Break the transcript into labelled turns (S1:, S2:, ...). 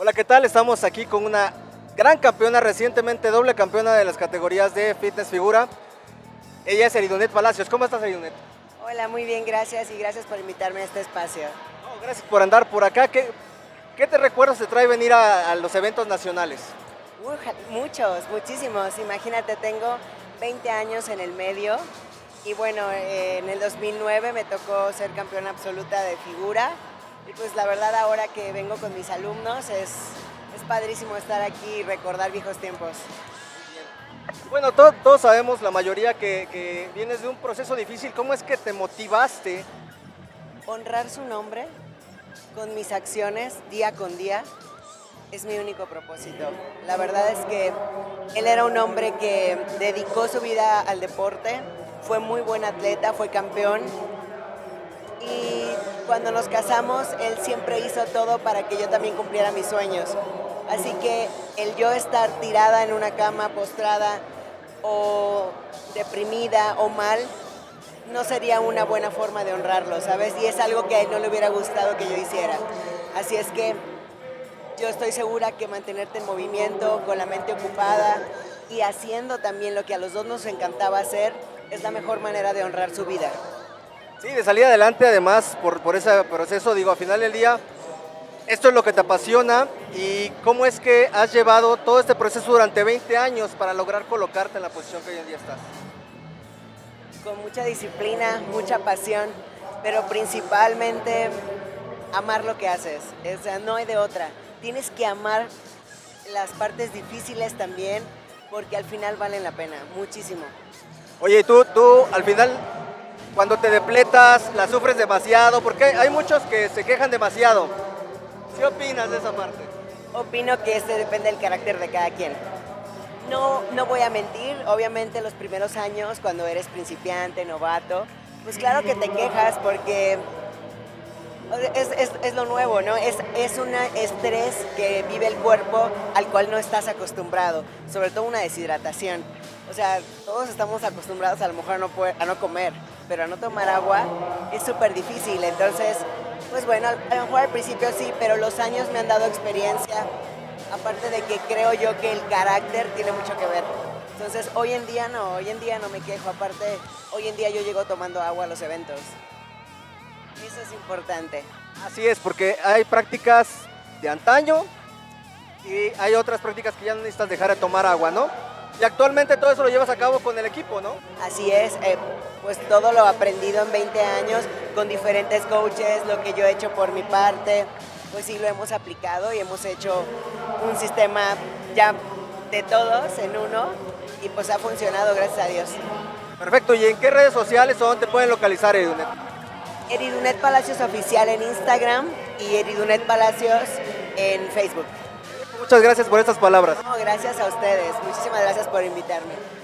S1: Hola, ¿qué tal? Estamos aquí con una gran campeona, recientemente doble campeona de las categorías de fitness figura. Ella es Eridunet Palacios. ¿Cómo estás, Eridunet?
S2: Hola, muy bien, gracias y gracias por invitarme a este espacio.
S1: No, gracias por andar por acá. ¿Qué te recuerdas te trae venir a los eventos nacionales?
S2: Muchos, muchísimos. Imagínate, tengo 20 años en el medio y bueno, en el 2009 me tocó ser campeona absoluta de figura y pues la verdad ahora que vengo con mis alumnos es padrísimo estar aquí y recordar viejos tiempos.
S1: Bueno, todos sabemos, la mayoría, que vienes de un proceso difícil. ¿Cómo es que te motivaste?
S2: Honrar su nombre con mis acciones día con día es mi único propósito. La verdad es que él era un hombre que dedicó su vida al deporte, fue muy buen atleta, fue campeón y cuando nos casamos él siempre hizo todo para que yo también cumpliera mis sueños. Así que el yo estar tirada en una cama, postrada o deprimida o mal, no sería una buena forma de honrarlo, ¿sabes? Y es algo que a él no le hubiera gustado que yo hiciera. Así es que yo estoy segura que mantenerte en movimiento, con la mente ocupada y haciendo también lo que a los dos nos encantaba hacer, es la mejor manera de honrar su vida.
S1: Sí, de salir adelante, además, por ese proceso, digo, al final del día, esto es lo que te apasiona. ¿Y cómo es que has llevado todo este proceso durante 20 años para lograr colocarte en la posición que hoy en día estás?
S2: Con mucha disciplina, mucha pasión, pero principalmente amar lo que haces. O sea, no hay de otra. Tienes que amar las partes difíciles también, porque al final valen la pena, muchísimo.
S1: Oye, ¿y tú al final, cuando te depletas, la sufres demasiado? Porque hay muchos que se quejan demasiado. ¿Qué opinas de esa parte?
S2: Opino que depende del carácter de cada quien. No voy a mentir, obviamente los primeros años, cuando eres principiante, novato, pues claro que te quejas porque es lo nuevo, ¿no? Es un estrés que vive el cuerpo al cual no estás acostumbrado, sobre todo una deshidratación. O sea, todos estamos acostumbrados a lo mejor a no comer, pero a no tomar agua es súper difícil. Entonces, pues bueno, a lo mejor al principio sí, pero los años me han dado experiencia, aparte de que creo yo que el carácter tiene mucho que ver. Entonces, hoy en día no me quejo, aparte, hoy en día yo llego tomando agua a los eventos. Eso es importante.
S1: Así es, porque hay prácticas de antaño y hay otras prácticas que ya no necesitas dejar de tomar agua, ¿no? Y actualmente todo eso lo llevas a cabo con el equipo, ¿no?
S2: Así es, pues todo lo aprendido en 20 años con diferentes coaches, lo que yo he hecho por mi parte, pues sí lo hemos aplicado y hemos hecho un sistema ya de todos en uno y pues ha funcionado, gracias a Dios.
S1: Perfecto, ¿y en qué redes sociales o dónde te pueden localizar, Eridunet?
S2: Eridunet Palacios Oficial en Instagram y Eridunet Palacios en Facebook.
S1: Muchas gracias por estas palabras.
S2: No, gracias a ustedes, muchísimas gracias por invitarme.